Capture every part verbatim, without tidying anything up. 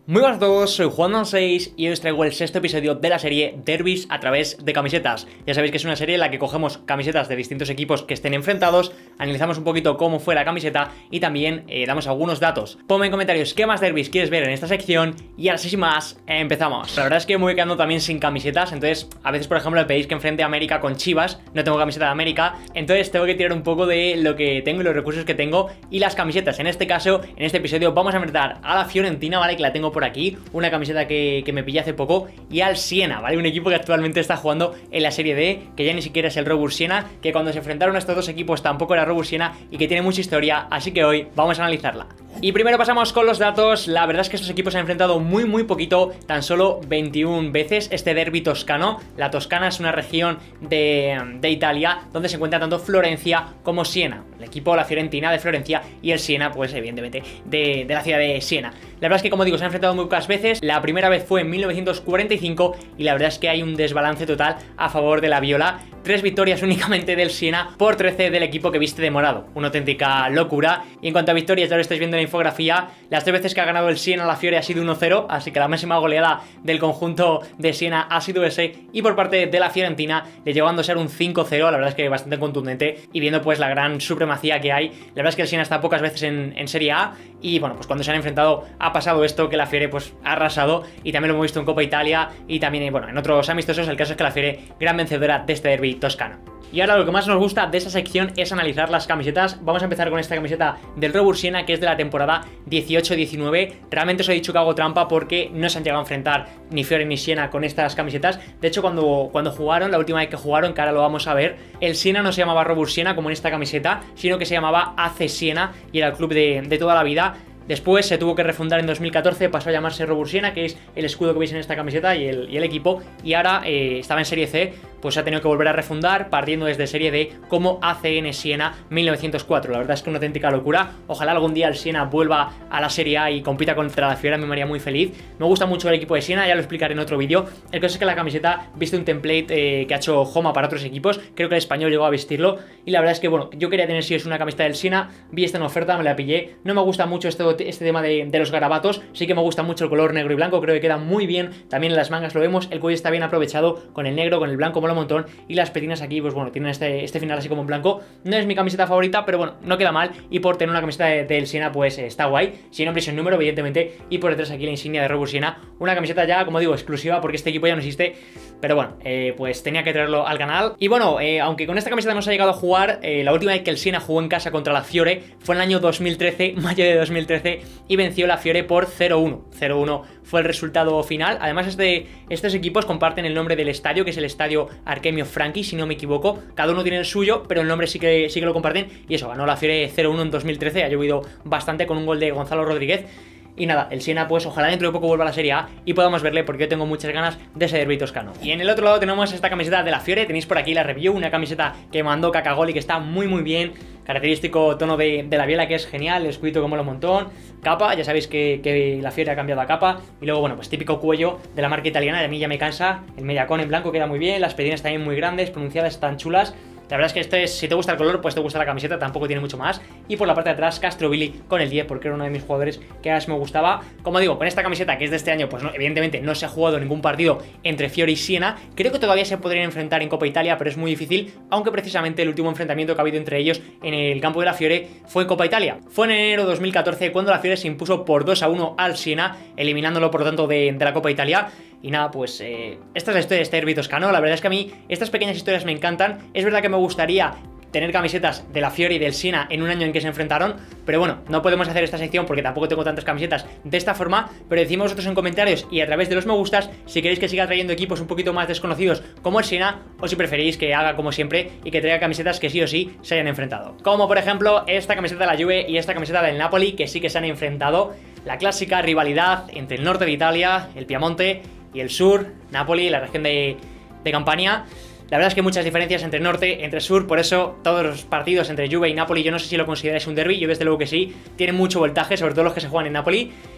Muy buenas a todos, soy Juan seis y hoy os traigo el sexto episodio de la serie Derbis a través de camisetas. Ya sabéis que es una serie en la que cogemos camisetas de distintos equipos que estén enfrentados, analizamos un poquito cómo fue la camiseta y también eh, damos algunos datos. Ponme en comentarios qué más derbis quieres ver en esta sección y ahora sí sin más, empezamos. La verdad es que me voy quedando también sin camisetas, entonces a veces por ejemplo me pedís que enfrente a América con Chivas, no tengo camiseta de América, entonces tengo que tirar un poco de lo que tengo y los recursos que tengo y las camisetas. En este caso, en este episodio vamos a enfrentar a la Fiorentina, ¿vale? Que la tengo por aquí, una camiseta que, que me pillé hace poco, y al Siena, ¿vale? Un equipo que actualmente está jugando en la Serie D, que ya ni siquiera es el Robur Siena, que cuando se enfrentaron a estos dos equipos tampoco era Robur Siena y que tiene mucha historia, así que hoy vamos a analizarla. Y primero pasamos con los datos. La verdad es que estos equipos se han enfrentado muy muy poquito, tan solo veintiuna veces este derbi toscano. La Toscana es una región de, de Italia donde se encuentra tanto Florencia como Siena. El equipo, la Fiorentina de Florencia, y el Siena, pues evidentemente de, de la ciudad de Siena. La verdad es que, como digo, se han enfrentado muy pocas veces. La primera vez fue en mil novecientos cuarenta y cinco y la verdad es que hay un desbalance total a favor de la Viola. Tres victorias únicamente del Siena por trece del equipo que viste de morado. Una auténtica locura. Y en cuanto a victorias, ya lo estáis viendo en la infografía, las tres veces que ha ganado el Siena a la Fiore ha sido uno cero, así que la máxima goleada del conjunto de Siena ha sido ese. Y por parte de la Fiorentina, le llevando a ser un cinco cero, la verdad es que bastante contundente. Y viendo pues la gran supremacía que hay, la verdad es que el Siena está pocas veces en, en Serie A. Y bueno, pues cuando se han enfrentado ha pasado esto, que la Fiore pues ha arrasado. Y también lo hemos visto en Copa Italia y también bueno, en otros amistosos. El caso es que la Fiore, gran vencedora de este derbi toscano. Y ahora lo que más nos gusta de esa sección es analizar las camisetas. Vamos a empezar con esta camiseta del Robur Siena, que es de la temporada dieciocho diecinueve. Realmente os he dicho que hago trampa porque no se han llegado a enfrentar ni Fiore ni Siena con estas camisetas. De hecho, cuando, cuando jugaron, la última vez que jugaron, que ahora lo vamos a ver, el Siena no se llamaba Robur Siena como en esta camiseta, sino que se llamaba A C Siena y era el club de, de toda la vida. Después se tuvo que refundar en dos mil catorce, pasó a llamarse Robur Siena, que es el escudo que veis en esta camiseta y el, y el equipo, y ahora eh, estaba en Serie C, pues se ha tenido que volver a refundar, partiendo desde Serie D como A C N Siena mil novecientos cuatro. La verdad es que una auténtica locura. Ojalá algún día el Siena vuelva a la Serie A y compita contra la Fiora, me haría muy feliz. Me gusta mucho el equipo de Siena, ya lo explicaré en otro vídeo. El caso es que la camiseta viste un template eh, que ha hecho Homa para otros equipos, creo que el español llegó a vestirlo, y la verdad es que bueno, yo quería tener si es una camiseta del Siena, vi esta en oferta, me la pillé. No me gusta mucho esto este tema de, de los garabatos, sí que me gusta mucho el color negro y blanco, creo que queda muy bien, también en las mangas lo vemos, el cuello está bien aprovechado con el negro, con el blanco mola un montón, y las petinas aquí pues bueno, tienen este, este final así como en blanco. No es mi camiseta favorita, pero bueno, no queda mal, y por tener una camiseta de, del Siena pues eh, está guay, sin nombre y sin número evidentemente, y por detrás aquí la insignia de Robur Siena, una camiseta ya como digo exclusiva porque este equipo ya no existe, pero bueno, eh, pues tenía que traerlo al canal. Y bueno, eh, aunque con esta camiseta no se ha llegado a jugar, eh, la última vez que el Siena jugó en casa contra la Fiore fue en el año dos mil trece, mayo de dos mil trece, y venció la Fiore por cero uno. cero uno fue el resultado final. Además, este, estos equipos comparten el nombre del estadio, que es el estadio Archemio Franchi, si no me equivoco. Cada uno tiene el suyo, pero el nombre sí que, sí que lo comparten. Y eso, ganó la Fiore cero uno en dos mil trece, ha llovido bastante con un gol de Gonzalo Rodríguez. Y nada, el Siena pues ojalá dentro de poco vuelva a la Serie A y podamos verle, porque yo tengo muchas ganas de ese derbi toscano. Y en el otro lado tenemos esta camiseta de la Fiore, tenéis por aquí la review, una camiseta que mandó Cacagoli que está muy muy bien, característico tono de, de la biela que es genial, el escudito como lo montón, capa, ya sabéis que, que la Fiore ha cambiado a capa, y luego bueno pues típico cuello de la marca italiana, de a mí ya me cansa, el mediacón en blanco queda muy bien, las petinas también muy grandes, pronunciadas, están chulas. La verdad es que este es, si te gusta el color, pues te gusta la camiseta, tampoco tiene mucho más. Y por la parte de atrás, Castrovilli con el diez, porque era uno de mis jugadores que más me gustaba. Como digo, con esta camiseta, que es de este año, pues no, evidentemente no se ha jugado ningún partido entre Fiore y Siena. Creo que todavía se podrían enfrentar en Copa Italia, pero es muy difícil, aunque precisamente el último enfrentamiento que ha habido entre ellos en el campo de la Fiore fue en Copa Italia. Fue en enero de dos mil catorce, cuando la Fiore se impuso por dos a uno al Siena, eliminándolo por lo tanto de, de la Copa Italia. Y nada, pues eh, esta es la historia de este derbi toscano. La verdad es que a mí estas pequeñas historias me encantan. Es verdad que me gustaría tener camisetas de la Fiore y del Siena en un año en que se enfrentaron, pero bueno, no podemos hacer esta sección porque tampoco tengo tantas camisetas de esta forma, pero decimos vosotros en comentarios y a través de los me gustas si queréis que siga trayendo equipos un poquito más desconocidos como el Siena, o si preferís que haga como siempre y que traiga camisetas que sí o sí se hayan enfrentado, como por ejemplo esta camiseta de la Juve y esta camiseta del Napoli, que sí que se han enfrentado. La clásica rivalidad entre el norte de Italia, el Piamonte, y el sur, Napoli, la región de, de Campania. La verdad es que hay muchas diferencias entre norte, entre sur, por eso todos los partidos entre Juve y Napoli, yo no sé si lo consideráis un derbi, yo desde luego que sí, tienen mucho voltaje, sobre todo los que se juegan en Napoli.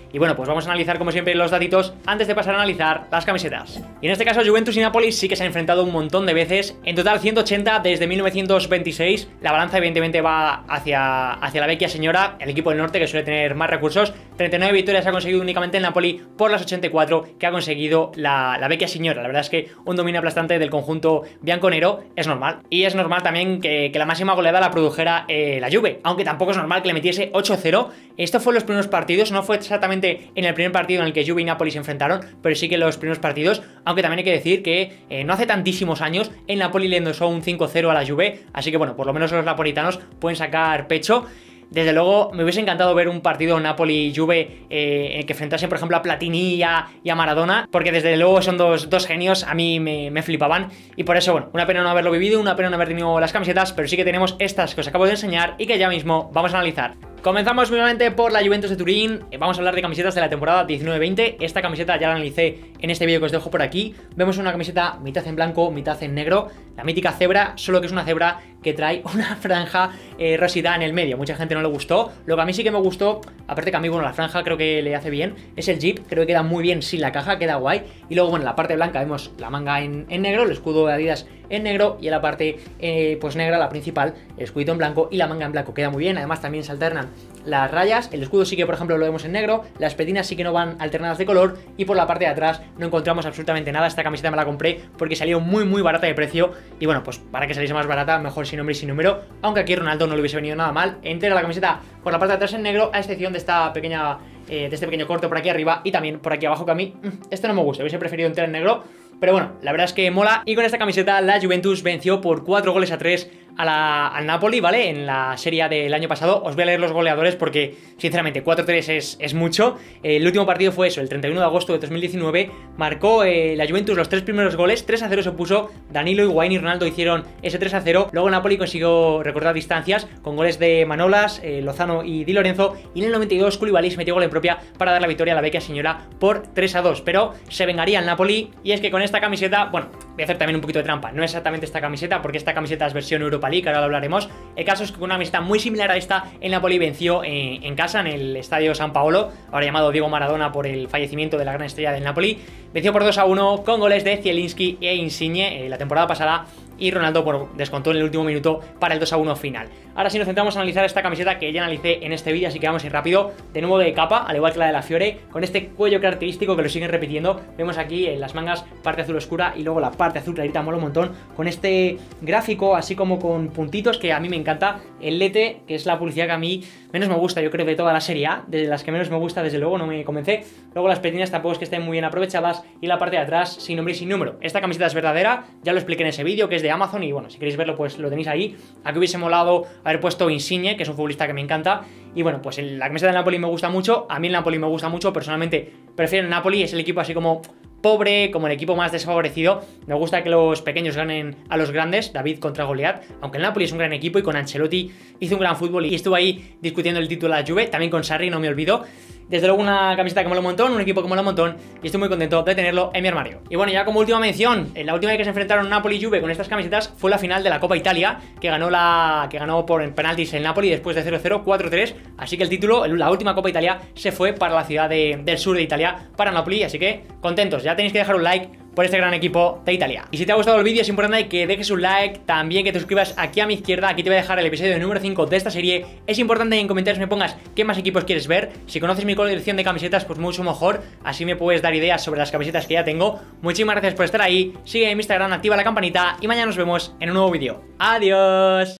Y bueno, pues vamos a analizar como siempre los datitos antes de pasar a analizar las camisetas. Y en este caso Juventus y Napoli sí que se han enfrentado un montón de veces, en total ciento ochenta desde mil novecientos veintiséis. La balanza evidentemente va hacia, hacia la vecchia señora, el equipo del norte que suele tener más recursos. Treinta y nueve victorias ha conseguido únicamente el Napoli por las ochenta y cuatro que ha conseguido la, la vecchia señora. La verdad es que un dominio aplastante del conjunto bianconero es normal. Y es normal también que, que la máxima goleada la produjera eh, la Juve, aunque tampoco es normal que le metiese ocho cero. Esto fue en los primeros partidos, no fue exactamente en el primer partido en el que Juve y Napoli se enfrentaron, pero sí que en los primeros partidos, aunque también hay que decir que eh, no hace tantísimos años el Napoli le endosó un cinco cero a la Juve, así que bueno, por lo menos los napolitanos pueden sacar pecho. Desde luego me hubiese encantado ver un partido Napoli-Juve eh, en el que enfrentasen por ejemplo a Platini y a, y a Maradona, porque desde luego son dos, dos genios, a mí me, me flipaban. Y por eso, bueno, una pena no haberlo vivido, una pena no haber tenido las camisetas, pero sí que tenemos estas que os acabo de enseñar y que ya mismo vamos a analizar. Comenzamos nuevamente por la Juventus de Turín. Vamos a hablar de camisetas de la temporada diecinueve veinte. Esta camiseta ya la analicé en este vídeo que os dejo por aquí. Vemos una camiseta mitad en blanco, mitad en negro, la mítica cebra, solo que es una cebra que trae una franja eh, rosita en el medio. Mucha gente no le gustó. Lo que a mí sí que me gustó, aparte que a mí, bueno, la franja creo que le hace bien, es el jeep. Creo que queda muy bien sin la caja, queda guay. Y luego, bueno, en la parte blanca vemos la manga en, en negro, el escudo de Adidas en negro, y en la parte eh, pues negra, la principal, el escudito en blanco y la manga en blanco. Queda muy bien. Además también se alternan las rayas. El escudo sí que por ejemplo lo vemos en negro, las petinas sí que no van alternadas de color, y por la parte de atrás no encontramos absolutamente nada. Esta camiseta me la compré porque salió muy muy barata de precio, y bueno, pues para que saliese más barata, mejor sin nombre y sin número, aunque aquí Ronaldo no le hubiese venido nada mal. Entera la camiseta por la parte de atrás en negro, a excepción de esta pequeña eh, de este pequeño corte por aquí arriba y también por aquí abajo, que a mí este no me gusta, hubiese preferido entera en negro. Pero bueno, la verdad es que mola. Y con esta camiseta la Juventus venció por cuatro goles a tres a la, al Napoli, ¿vale? En la serie del año pasado. Os voy a leer los goleadores porque, sinceramente, cuatro tres es, es mucho. Eh, el último partido fue eso, el treinta y uno de agosto de dos mil diecinueve. Marcó eh, la Juventus los tres primeros goles. tres a cero se puso. Danilo, Higuaín y Ronaldo hicieron ese tres a cero. Luego Napoli consiguió recortar distancias con goles de Manolas, eh, Lozano y Di Lorenzo. Y en el noventa y dos Koulibaly se metió gol en propia para dar la victoria a la vecchia señora por tres a dos. Pero se vengaría el Napoli. Y es que con esta camiseta, bueno, voy a hacer también un poquito de trampa. No es exactamente esta camiseta, porque esta camiseta es versión Europa League, ahora lo hablaremos. El caso es que con una camiseta muy similar a esta, el Napoli venció en, en casa, en el estadio San Paolo, ahora llamado Diego Maradona por el fallecimiento de la gran estrella del Napoli. Venció por dos a uno con goles de Zielinski e Insigne eh, la temporada pasada, y Ronaldo por, descontó en el último minuto para el dos a uno final. Ahora sí nos centramos en analizar esta camiseta que ya analicé en este vídeo, así que vamos a ir rápido. De nuevo de capa, al igual que la de la Fiore, con este cuello característico que lo siguen repitiendo. Vemos aquí en las mangas parte azul oscura y luego la parte azul clarita, mola un montón, con este gráfico así como con puntitos que a mí me encanta. El Lete, que es la publicidad que a mí menos me gusta, yo creo, de toda la serie A, de las que menos me gusta, desde luego, no me convence. Luego las petinas tampoco es que estén muy bien aprovechadas, y la parte de atrás sin nombre y sin número. Esta camiseta es verdadera, ya lo expliqué en ese vídeo, que es de Amazon, y bueno, si queréis verlo pues lo tenéis ahí. Aquí hubiese molado haber puesto Insigne, que es un futbolista que me encanta. Y bueno, pues el, la camiseta del Napoli me gusta mucho, a mí el Napoli me gusta mucho, personalmente prefiero el Napoli, es el equipo así como pobre, como el equipo más desfavorecido. Me gusta que los pequeños ganen a los grandes, David contra Goliat, aunque el Napoli es un gran equipo y con Ancelotti hizo un gran fútbol y estuvo ahí discutiendo el título de la Juve, también con Sarri, no me olvido. Desde luego una camiseta que mola un montón, un equipo que mola un montón, y estoy muy contento de tenerlo en mi armario. Y bueno, ya como última mención, la última vez que se enfrentaron Napoli y Juve con estas camisetas fue la final de la Copa Italia, que ganó la que ganó por penaltis el Napoli después de cero cero, cuatro tres, así que el título, la última Copa Italia, se fue para la ciudad de, del sur de Italia, para Napoli, así que contentos. Ya tenéis que dejar un like por este gran equipo de Italia. Y si te ha gustado el vídeo es importante que dejes un like, también que te suscribas aquí a mi izquierda. Aquí te voy a dejar el episodio número cinco de esta serie. Es importante que en comentarios me pongas qué más equipos quieres ver. Si conoces mi colección de camisetas, pues mucho mejor, así me puedes dar ideas sobre las camisetas que ya tengo. Muchísimas gracias por estar ahí, sigue en mi Instagram, activa la campanita y mañana nos vemos en un nuevo vídeo. Adiós.